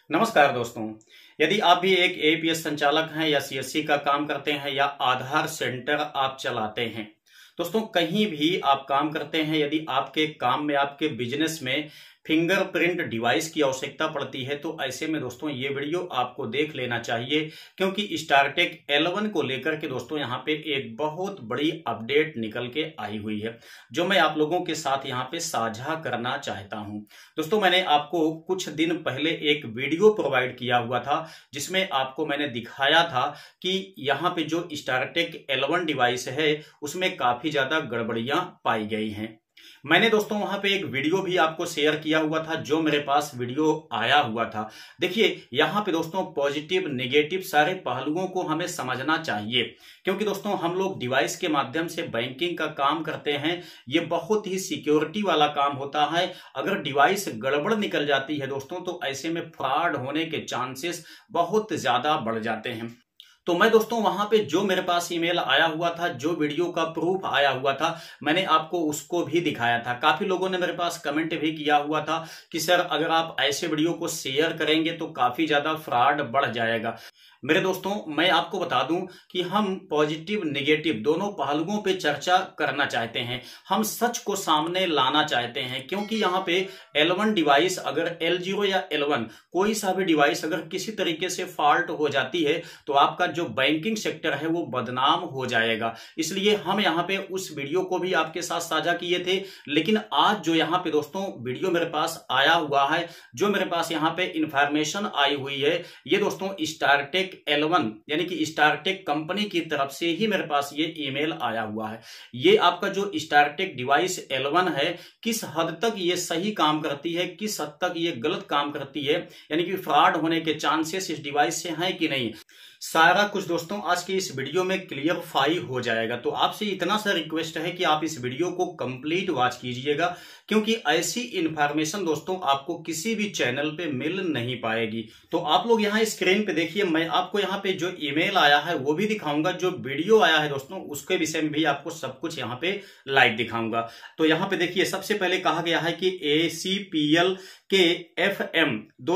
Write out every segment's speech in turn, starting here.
नमस्कार दोस्तों। यदि आप भी एक एपीएस संचालक हैं या सीएससी का काम करते हैं या आधार सेंटर आप चलाते हैं, दोस्तों कहीं भी आप काम करते हैं, यदि आपके काम में आपके बिजनेस में फिंगरप्रिंट डिवाइस की आवश्यकता पड़ती है तो ऐसे में दोस्तों ये वीडियो आपको देख लेना चाहिए, क्योंकि स्टारटेक L1 को लेकर के दोस्तों यहाँ पे एक बहुत बड़ी अपडेट निकल के आई हुई है जो मैं आप लोगों के साथ यहाँ पे साझा करना चाहता हूँ। दोस्तों मैंने आपको कुछ दिन पहले एक वीडियो प्रोवाइड किया हुआ था जिसमें आपको मैंने दिखाया था कि यहाँ पे जो स्टारटेक L1 डिवाइस है उसमें काफी ज्यादा गड़बड़ियां पाई गई हैं। मैंने दोस्तों वहां पे एक वीडियो भी आपको शेयर किया हुआ था जो मेरे पास वीडियो आया हुआ था। देखिए यहाँ पे दोस्तों पॉजिटिव नेगेटिव सारे पहलुओं को हमें समझना चाहिए, क्योंकि दोस्तों हम लोग डिवाइस के माध्यम से बैंकिंग का काम करते हैं। ये बहुत ही सिक्योरिटी वाला काम होता है। अगर डिवाइस गड़बड़ निकल जाती है दोस्तों तो ऐसे में फ्रॉड होने के चांसेस बहुत ज्यादा बढ़ जाते हैं। तो मैं दोस्तों वहां पे जो मेरे पास ईमेल आया हुआ था, जो वीडियो का प्रूफ आया हुआ था, मैंने आपको उसको भी दिखाया था। काफी लोगों ने मेरे पास कमेंट भी किया हुआ था कि सर अगर आप ऐसे वीडियो को शेयर करेंगे तो काफी ज्यादा फ्रॉड बढ़ जाएगा। मेरे दोस्तों मैं आपको बता दूं कि हम पॉजिटिव नेगेटिव दोनों पहलुओं पे चर्चा करना चाहते हैं। हम सच को सामने लाना चाहते हैं, क्योंकि यहाँ पे L1 डिवाइस अगर L0 या L1 कोई सा भी डिवाइस अगर किसी तरीके से फॉल्ट हो जाती है तो आपका जो बैंकिंग सेक्टर है वो बदनाम हो जाएगा। इसलिए हम यहाँ पे उस वीडियो को भी आपके साथ साझा किए थे। लेकिन आज जो यहाँ पे दोस्तों वीडियो मेरे पास आया हुआ है, जो मेरे पास यहाँ पे इंफॉर्मेशन आई हुई है, ये दोस्तों स्टारटेक L1 यानी कि स्टारटेक कंपनी की तरफ से ही मेरे पास ये ईमेल आया हुआ है। ये आपका जो स्टारटेक डिवाइस L1 है किस हद तक ये सही काम करती है, किस हद तक ये गलत काम करती है, यानी कि फ्रॉड होने के चांसेस इस डिवाइस से हैं कि नहीं, सारा कुछ दोस्तों आज की इस वीडियो में क्लियरफाई हो जाएगा। तो आपसे इतना सा रिक्वेस्ट है कि आप इस वीडियो को कंप्लीट वॉच कीजिएगा, क्योंकि ऐसी इंफॉर्मेशन दोस्तों आपको किसी भी चैनल पे मिल नहीं पाएगी। तो आप लोग यहाँ स्क्रीन पे देखिए, मैं आपको यहाँ पे जो ईमेल आया है वो भी दिखाऊंगा, जो वीडियो आया है दोस्तों उसके विषय में भी आपको सब कुछ यहाँ पे लाइव दिखाऊंगा। तो यहाँ पे देखिए सबसे पहले कहा गया है कि ACPL के FM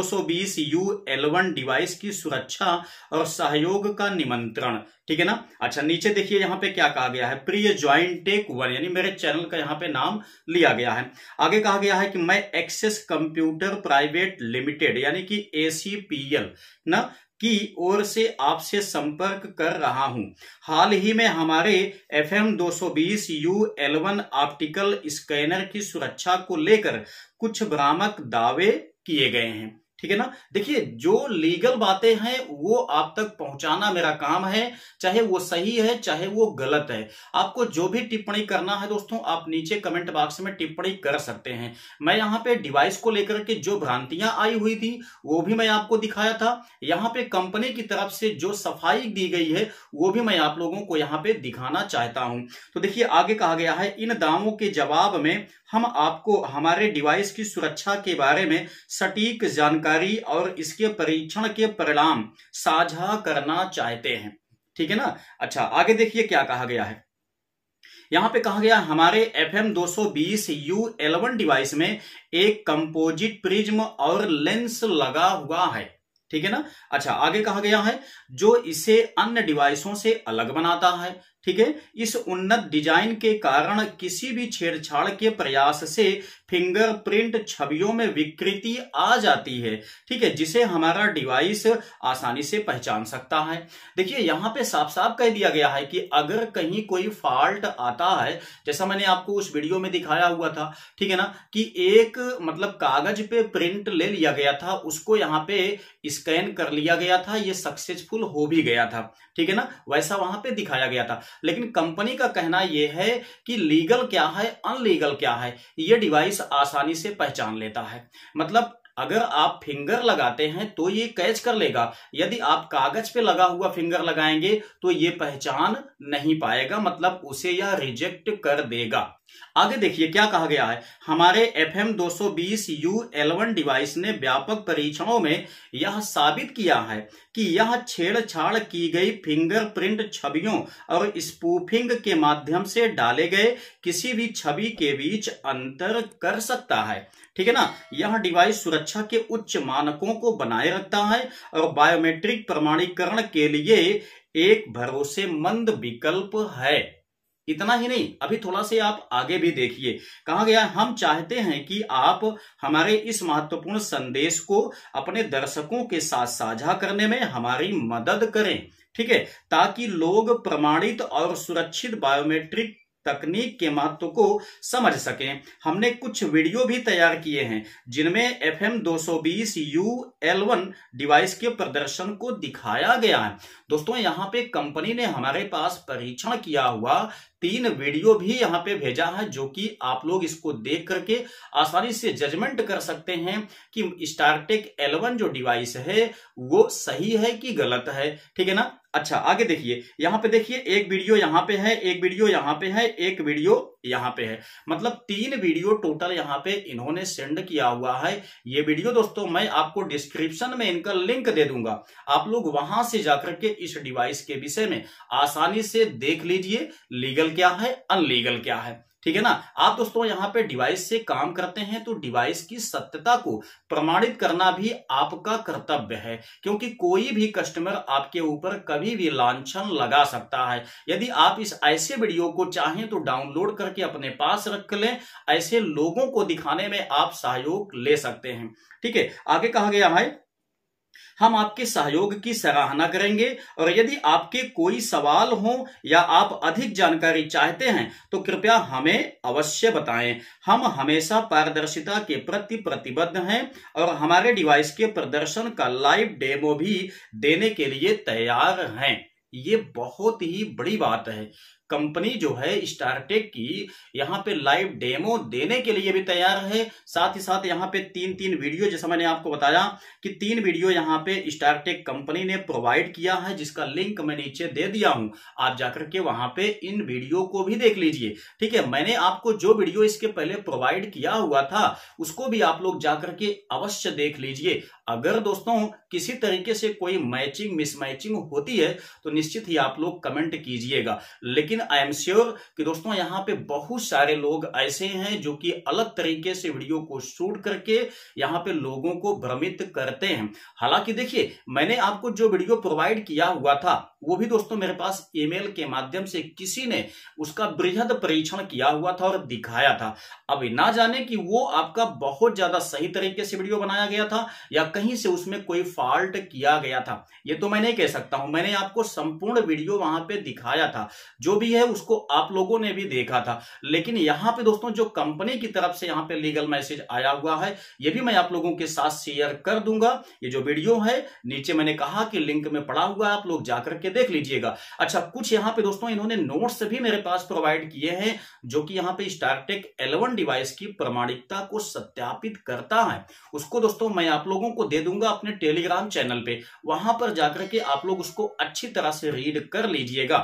220U L1 डिवाइस की सुरक्षा और सहयोग का निमंत्रण, ठीक है ना। अच्छा नीचे देखिए यहाँ पे क्या कहा गया है, प्रिय ज्वाइंट टेक वन, यानी मेरे चैनल का यहाँ पे नाम लिया गया है। आगे कहा गया है कि मैं एक्सेस कंप्यूटर प्राइवेट लिमिटेड यानी कि ACPL ना की ओर से आपसे संपर्क कर रहा हूं। हाल ही में हमारे FM 220U L1 optical scanner की सुरक्षा को लेकर कुछ भ्रामक दावे किए गए हैं, ठीक है ना। देखिए जो लीगल बातें हैं वो आप तक पहुंचाना मेरा काम है, चाहे वो सही है चाहे वो गलत है। आपको जो भी टिप्पणी करना है दोस्तों आप नीचे कमेंट बॉक्स में टिप्पणी कर सकते हैं। मैं यहाँ पे डिवाइस को लेकर के जो भ्रांतियां आई हुई थी वो भी मैं आपको दिखाया था। यहाँ पे कंपनी की तरफ से जो सफाई दी गई है वो भी मैं आप लोगों को यहाँ पे दिखाना चाहता हूं। तो देखिए आगे कहा गया है, इन दावों के जवाब में हम आपको हमारे डिवाइस की सुरक्षा के बारे में सटीक जानकारी और इसके परीक्षण के परिणाम साझा करना चाहते हैं, ठीक है ना। अच्छा आगे देखिए क्या कहा गया है, यहां पे कहा गया हमारे FM 220U L1 डिवाइस में एक कंपोजिट प्रिज्म और लेंस लगा हुआ है, ठीक है ना। अच्छा आगे कहा गया है जो इसे अन्य डिवाइसों से अलग बनाता है, ठीक है। इस उन्नत डिजाइन के कारण किसी भी छेड़छाड़ के प्रयास से फिंगरप्रिंट छवियों में विकृति आ जाती है, ठीक है, जिसे हमारा डिवाइस आसानी से पहचान सकता है। देखिए यहाँ पे साफ साफ कह दिया गया है कि अगर कहीं कोई फॉल्ट आता है, जैसा मैंने आपको उस वीडियो में दिखाया हुआ था, ठीक है ना, कि एक मतलब कागज पे प्रिंट ले लिया गया था, उसको यहाँ पे स्कैन कर लिया गया था, ये सक्सेसफुल हो भी गया था, ठीक है ना, वैसा वहां पे दिखाया गया था। लेकिन कंपनी का कहना यह है कि लीगल क्या है अनलीगल क्या है ये डिवाइस आसानी से पहचान लेता है। मतलब अगर आप फिंगर लगाते हैं तो ये कैच कर लेगा, यदि आप कागज पे लगा हुआ फिंगर लगाएंगे तो ये पहचान नहीं पाएगा, मतलब उसे यह रिजेक्ट कर देगा। आगे देखिए क्या कहा गया है। हमारे FM 220U L1 डिवाइस ने व्यापक परीक्षणों में यह साबित किया है कि यह छेड़छाड़ की गई फिंगरप्रिंट छवियों और स्पूफिंग के माध्यम से डाले गए किसी भी छवि के बीच अंतर कर सकता है। ठीक है ना। यह डिवाइस सुरक्षा के उच्च मानकों को बनाए रखता है और बायोमेट्रिक प्रमाणीकरण के लिए एक भरोसेमंद विकल्प है। इतना ही नहीं, अभी थोड़ा से आप आगे भी देखिए। कहा गया हम चाहते हैं कि आप हमारे इस महत्वपूर्ण संदेश को अपने दर्शकों के साथ साझा करने में हमारी मदद करें। ठीक है, ताकि लोग प्रमाणित और सुरक्षित बायोमेट्रिक तकनीक के महत्व को समझ सकें। हमने कुछ वीडियो भी तैयार किए हैं जिनमें FM 220U L1 डिवाइस के प्रदर्शन को दिखाया गया है। दोस्तों यहाँ पे कंपनी ने हमारे पास परीक्षण किया हुआ 3 वीडियो भी यहाँ पे भेजा है, जो कि आप लोग इसको देख करके आसानी से जजमेंट कर सकते हैं कि स्टारटेक L1 जो डिवाइस है वो सही है कि गलत है। ठीक है ना। अच्छा आगे देखिए, यहाँ पे देखिए एक वीडियो यहाँ पे है, एक वीडियो यहाँ पे है, एक वीडियो यहाँ पे है, मतलब 3 वीडियो टोटल यहाँ पे इन्होंने सेंड किया हुआ है। ये वीडियो दोस्तों मैं आपको डिस्क्रिप्शन में इनका लिंक दे दूंगा, आप लोग वहां से जाकर के इस डिवाइस के विषय में आसानी से देख लीजिए, लीगल क्या है अनलीगल क्या है। ठीक है ना। आप दोस्तों यहाँ पे डिवाइस से काम करते हैं तो डिवाइस की सत्यता को प्रमाणित करना भी आपका कर्तव्य है, क्योंकि कोई भी कस्टमर आपके ऊपर कभी भी लांछन लगा सकता है। यदि आप इस ऐसे वीडियो को चाहें तो डाउनलोड करके अपने पास रख लें, ऐसे लोगों को दिखाने में आप सहयोग ले सकते हैं। ठीक है, आगे कहा गया है हम आपके सहयोग की सराहना करेंगे और यदि आपके कोई सवाल हो या आप अधिक जानकारी चाहते हैं तो कृपया हमें अवश्य बताएं। हम हमेशा पारदर्शिता के प्रति प्रतिबद्ध हैं और हमारे डिवाइस के प्रदर्शन का लाइव डेमो भी देने के लिए तैयार हैं। ये बहुत ही बड़ी बात है। कंपनी जो है स्टारटेक की यहाँ पे लाइव डेमो देने के लिए भी तैयार है। साथ ही साथ यहाँ पे 3 वीडियो, जैसा मैंने आपको बताया कि 3 वीडियो यहाँ पे स्टारटेक कंपनी ने प्रोवाइड किया है, जिसका लिंक मैं नीचे दे दिया हूं। आप जाकर के वहां पे इन वीडियो को भी देख लीजिए। ठीक है, मैंने आपको जो वीडियो इसके पहले प्रोवाइड किया हुआ था उसको भी आप लोग जाकर के अवश्य देख लीजिए। अगर दोस्तों किसी तरीके से कोई मैचिंग मिसमैचिंग होती है तो निश्चित ही आप लोग कमेंट कीजिएगा, लेकिन आई एम श्योर कि दोस्तों यहाँ पे बहुत सारे लोग ऐसे हैं जो कि अलग तरीके से वीडियो को शूट करके यहाँ पे लोगों को भ्रमित करते हैं। हालांकि देखिए मैंने आपको जो वीडियो प्रोवाइड किया हुआ था वो भी दोस्तों मेरे पास ईमेल के माध्यम से किसी ने उसका बृहद परीक्षण किया हुआ था और दिखाया था। अब ना जाने कि वो आपका बहुत ज्यादा सही तरीके से वीडियो बनाया गया था या कहीं से उसमें कोई फॉल्ट किया गया था, ये तो मैं नहीं कह सकता हूं। मैंने आपको संपूर्ण वीडियो वहां पे दिखाया था, जो भी है उसको आप लोगों ने भी देखा था। लेकिन यहाँ पे दोस्तों जो कंपनी की तरफ से यहाँ पे लीगल मैसेज आया हुआ है ये भी मैं आप लोगों के साथ शेयर कर दूंगा। ये जो वीडियो है नीचे मैंने कहा कि लिंक में पड़ा हुआ है, आप लोग जाकर के देख लीजिएगा। अच्छा, कुछ यहाँ पे दोस्तों इन्होंने नोट्स भी मेरे पास प्रोवाइड किए हैं जो कि यहाँ पे स्टारटेक L1 डिवाइस की प्रमाणिकता को सत्यापित करता है। उसको दोस्तों मैं आप लोगों को दे दूंगा अपने टेलीग्राम चैनल पे, वहां पर जाकर के आप लोग उसको अच्छी तरह से रीड कर लीजिएगा।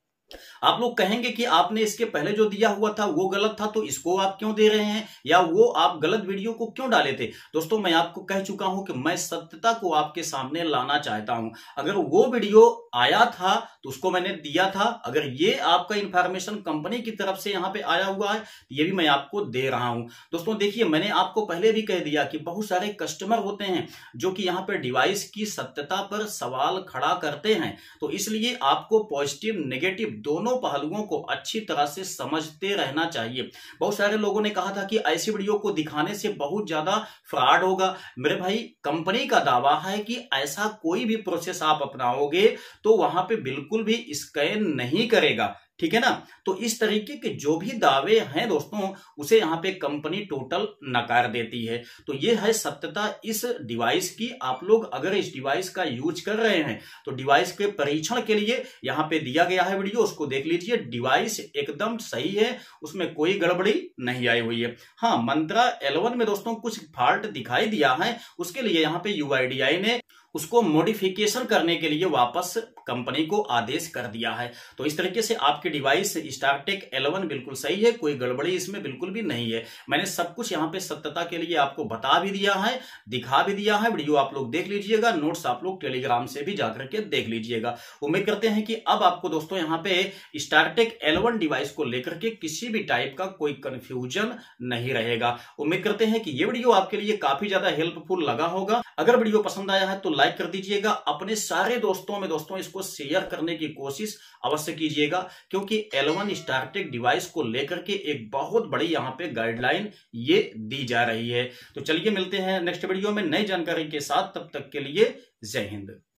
आप लोग कहेंगे कि आपने इसके पहले जो दिया हुआ था वो गलत था तो इसको आप क्यों दे रहे हैं, या वो आप गलत वीडियो को क्यों डाले थे। दोस्तों मैं आपको कह चुका हूं कि मैं सत्यता को आपके सामने लाना चाहता हूं। अगर वो वीडियो आया था तो उसको मैंने दिया था, अगर ये आपका इंफॉर्मेशन कंपनी की तरफ से यहाँ पे आया हुआ है ये भी मैं आपको दे रहा हूं। दोस्तों देखिए मैंने आपको पहले भी कह दिया कि बहुत सारे कस्टमर होते हैं जो कि यहाँ पे डिवाइस की सत्यता पर सवाल खड़ा करते हैं, तो इसलिए आपको पॉजिटिव नेगेटिव दोनों पहलुओं को अच्छी तरह से समझते रहना चाहिए। बहुत सारे लोगों ने कहा था कि ऐसी वीडियो को दिखाने से बहुत ज्यादा फ्रॉड होगा। मेरे भाई कंपनी का दावा है कि ऐसा कोई भी प्रोसेस आप अपनाओगे तो वहां पे बिल्कुल भी स्कैन नहीं करेगा। ठीक है ना। तो इस तरीके के जो भी दावे हैं दोस्तों उसे यहाँ पे कंपनी टोटल नकार देती है। तो ये है सत्यता इस डिवाइस की। आप लोग अगर इस डिवाइस का यूज कर रहे हैं तो डिवाइस के परीक्षण के लिए यहाँ पे दिया गया है वीडियो, उसको देख लीजिए। डिवाइस एकदम सही है, उसमें कोई गड़बड़ी नहीं आई हुई है। हाँ, मंत्रा L1 में दोस्तों कुछ फॉल्ट दिखाई दिया है, उसके लिए यहाँ पे UIDAI ने उसको मॉडिफिकेशन करने के लिए वापस कंपनी को आदेश कर दिया है। तो इस तरीके से आपकी डिवाइस स्टारटेक L1 बिल्कुल सही है, कोई गड़बड़ी इसमें बिल्कुल भी नहीं है। मैंने सब कुछ यहाँ पे सत्यता के लिए आपको बता भी दिया है, दिखा भी दिया है। वीडियो आप लोग देख लीजिएगा, नोट्स आप लोग टेलीग्राम से भी जाकर के देख लीजिएगा। उम्मीद करते हैं कि अब आपको दोस्तों यहाँ पे स्टारटेक L1 डिवाइस को लेकर के किसी भी टाइप का कोई कंफ्यूजन नहीं रहेगा। उम्मीद करते हैं कि ये वीडियो आपके लिए काफी ज्यादा हेल्पफुल लगा होगा। अगर वीडियो पसंद आया है तो लाइक कर दीजिएगा, अपने सारे दोस्तों में दोस्तों इसको शेयर करने की कोशिश अवश्य कीजिएगा, क्योंकि L1 स्टारटेक डिवाइस को लेकर के एक बहुत बड़ी यहाँ पे गाइडलाइन ये दी जा रही है। तो चलिए मिलते हैं नेक्स्ट वीडियो में नई जानकारी के साथ, तब तक के लिए जय हिंद।